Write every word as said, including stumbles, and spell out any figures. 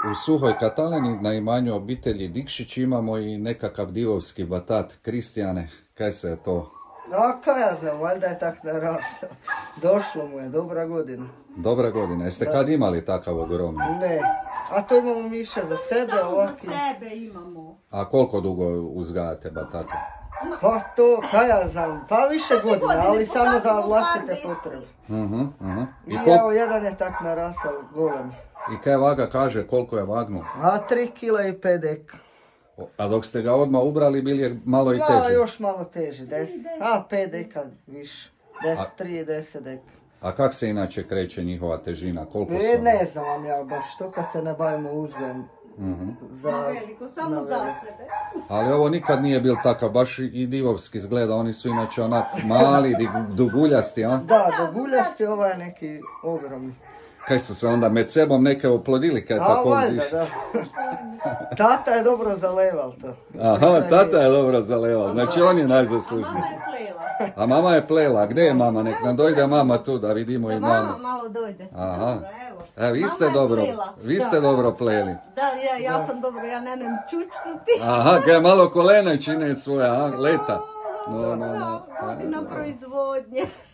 u Suhoj Katalini na imanju obitelji Dikšić imamo i nekakav divovski batat. Kristijane, kaj se je to? Da, kaj ja znam, valjda je tak narastao. Došlo mu je, dobra godina. Dobra godina. Jeste kad imali takav ogromni? Ne, a to imamo miša za sebe. Samo ovaki. za sebe imamo. A koliko dugo uzgajate batate? Pa to, kaj ja znam, pa više godina, godine, ali samo za posadimo vlastite farbi. potrebe. Uh-huh, uh-huh. I I, evo, kol... jedan je tak narastao golem. I kaj vaga kaže koliko je vagnu? A tri kila i pet deka. A dok ste ga odmah ubrali, bili je malo i Ja, teži. još malo teži, deset. A, pet deka više. Deset, tri, deset deka. A kak se inače kreće njihova težina? Koliko E, su? ne znam vam ja baš, to kad se ne bavimo uzgojem. Uh-huh. Za, Na veliko, samo na za veliko. sebe. Ali ovo nikad nije bil takav, baš i divovski izgleda, oni su inače onak mali, dig- duguljasti, a? Da, doguljasti, ovaj je neki ogromni. Kaj su se onda med sebom neke oplodili, kaj A, tako valjda, viš? da. Tata je dobro zaleval to. Aha, tata je dobro zaleval, znači on je A najzaslužniji. mama je plela. A mama je plela, gdje je mama? Nek nam dojde mama tu da vidimo i Da mama mamu. malo dojde. Aha. Dobro, evo. E, vi Mama ste je dobro, plela. vi ste Da. dobro pleli. Da, ja, ja sam dobro, ja ne nemam čučnuti. Aha, kaj malo kolena čine svoja, a? Leta. No, no, no. Godina proizvodnje.